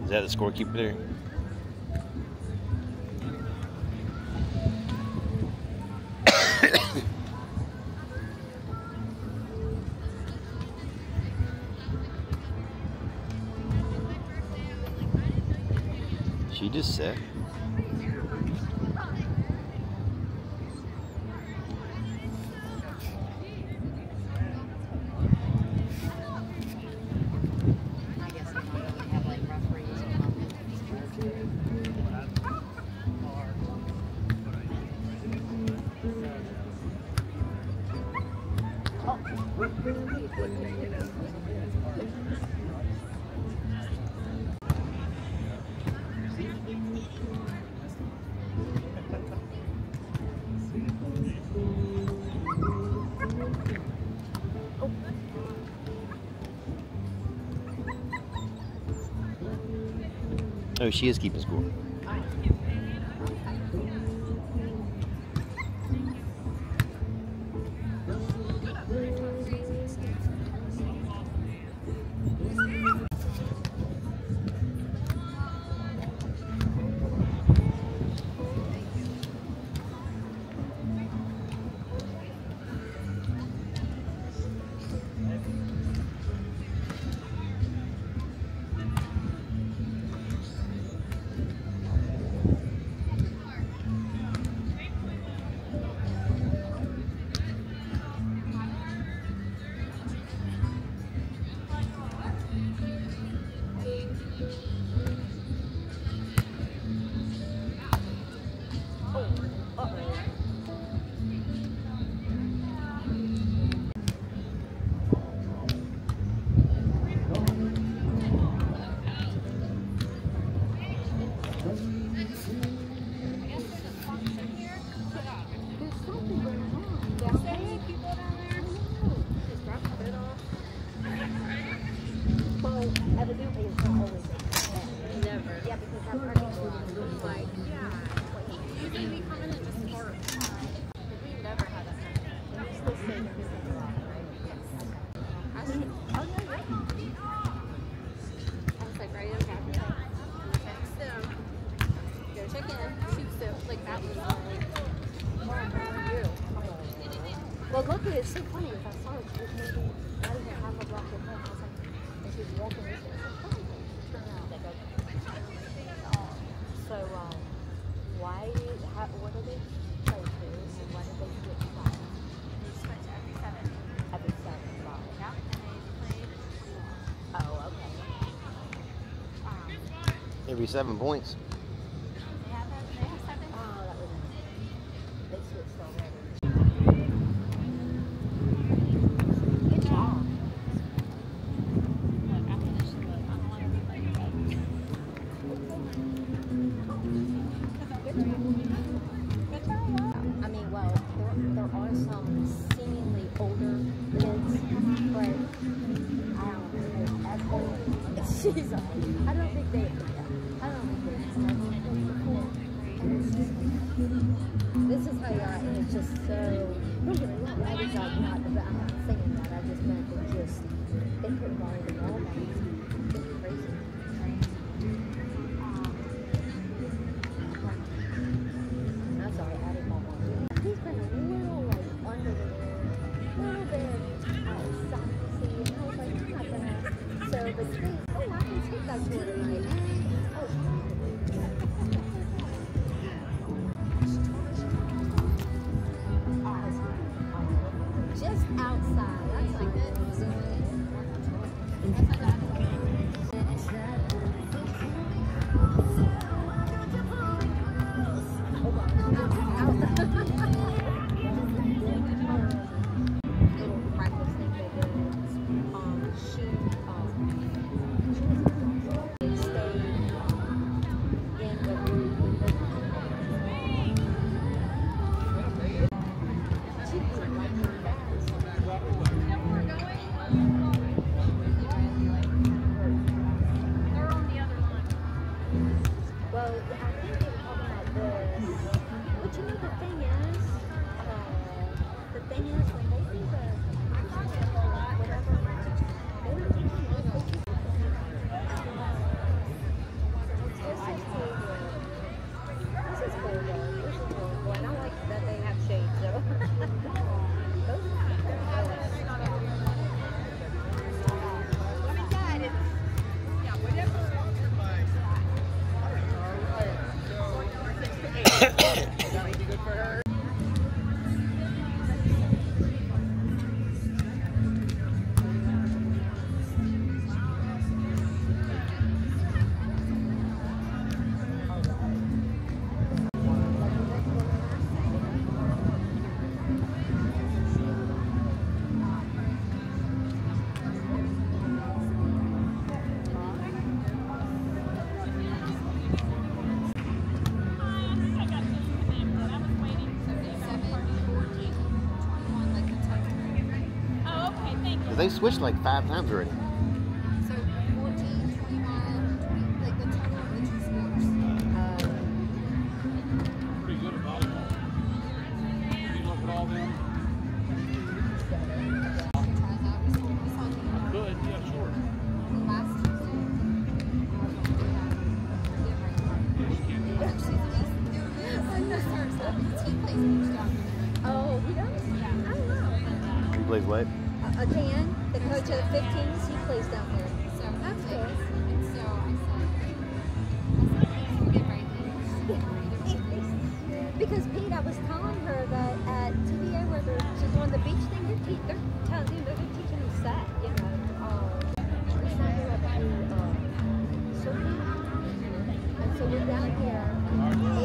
Is that the scorekeeper there? She just set. Oh, she is keeping score. Well, luckily it's so funny. If I saw it, it was maybe not even half a block away. I was like, and she was walking this way. I was like, oh, turn out. They go. So, why? What do they play to? And why did they switch sides? They switch every 7. Every 7 balls. Yeah, and they played. Oh, okay. Every 7 points. They have 7. Oh, that was nice. They switched already. I mean, well, there are some seemingly older kids, but I don't know, as old as she's old. I don't think they this is how you are, and it's just so, don't get me wrong, that is like not, I'm not saying that, I just meant it just, they put volleyball back, it's crazy. That's all I added my one. He's been a little like under the little bit outside the sea, and I was like, I'm not gonna. So, but today, oh, I can speak that to her tonight. Just outside. That's like this. they switched like 5 times already. So 14, 21, 20, like the total of the two sports. Pretty good at volleyball. You look at all them. Good, yeah, sure. Last Tuesday. Oh, he does? I don't know. He plays what? Dan, the coach of the 15s, he plays down there. So That's like, good. and so I said, get right here. Because Pete, I was telling her that at TVA where she's on the beach thing, they're telling you they're teaching them set, you know. It's not here at the surfing. And so we're down here 8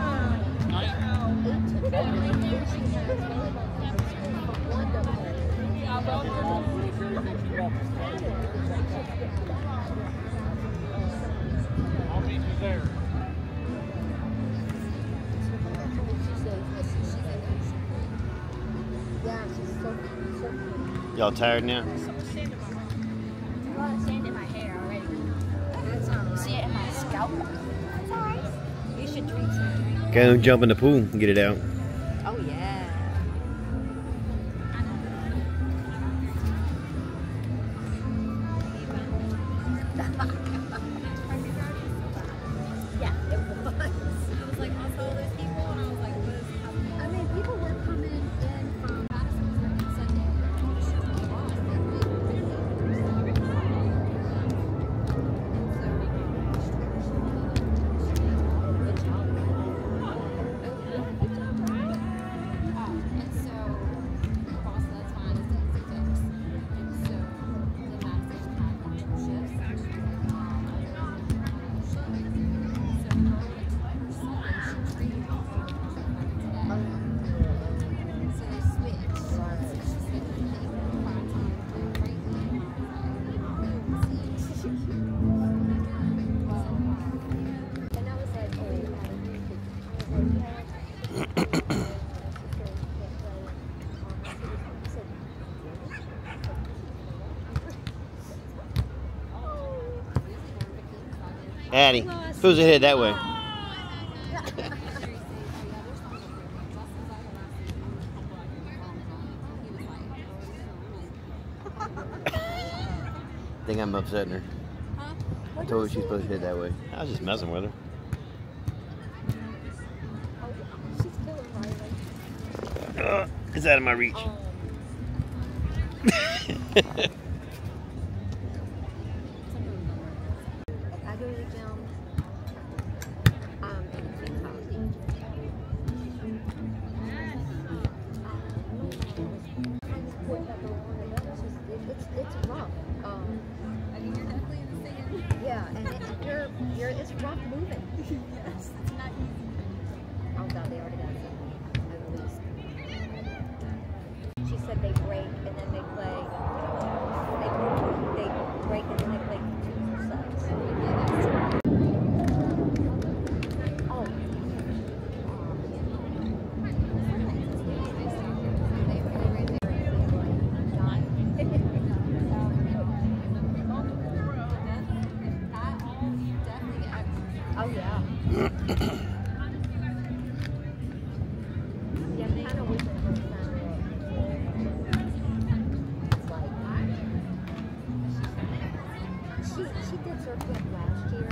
to 5, and she has volleyball lessons from 1 to 4. I'll meet you there. Yeah, she's so Y'all tired now? A lot of sand in my hair already. You see it in my scalp? That's alright. You should drink some drink. Go jump in the pool and get it out. Oh yeah. Yeah, it was. I was like, I saw all those people and I was like, what is happening? I mean, people were coming in from Madison was working Sunday. And so the boss said that's fine, it's easy fix. And so the Madison had 2 shifts. So her Sunday she treated off today. So they switched. So she said that they were 5 times greatly. and I was like, oh, Addie, supposed to head that way. I think I'm upsetting her. I told her she's supposed to head that way. I was just messing with her. she's killing Riley. It's out of my reach. I go to the gym. And it's healthy. It's rough. I mean, you're definitely in the sand. Yeah, and it's rough moving. Yes, it's not easy. Oh God, they already got it at least. She said they break and then they play. They break and then they play 2 sets. Oh. Oh yeah. Yeah, I'm kind of wishing her it's like she did surf camp last year,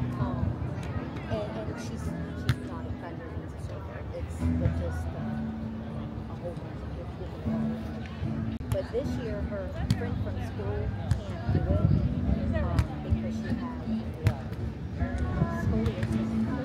and she's not a country surfer. It's just a whole bunch of people. But this year, her friend from school can't do it because she had scoliosis.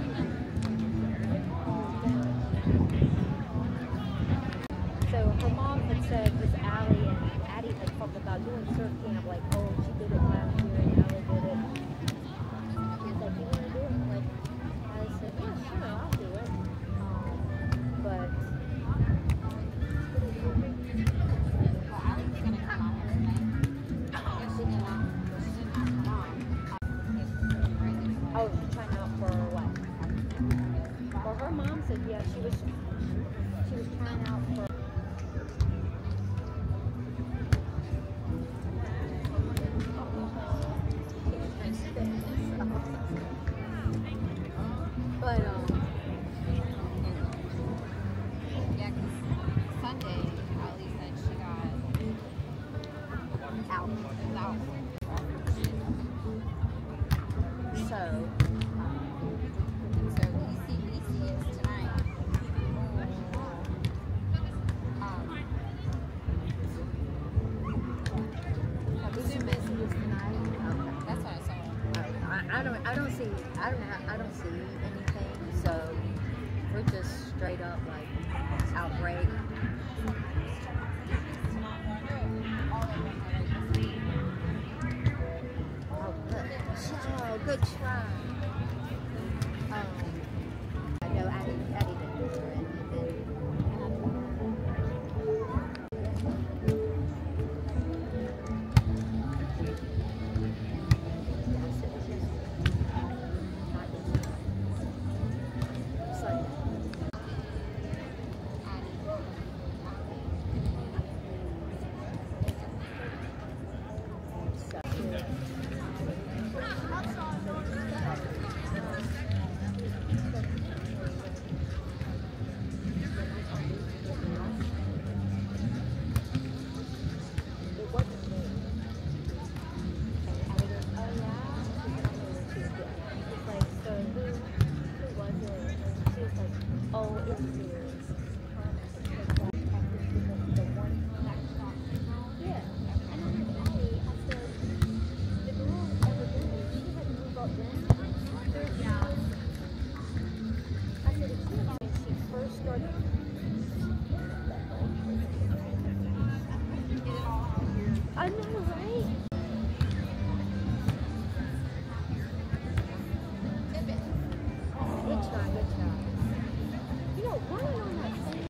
So her mom had said, because Addie had talked about doing surf camp, like, oh, she did it last year and Allie did it. She was like, you want to do it? I'm like, I said, yeah, sure, I'll do it. But oh, trying out for what? Well, her mom said, yeah, she was trying out for. But Yeah, 'cause Sunday, Allie said she got out. out. So So EC is tonight. Zoom is tonight. Okay. That's what I saw. I don't see anything. So we're just straight up like outbreak. Oh, good try. I know Addie didn't do it. I know, right?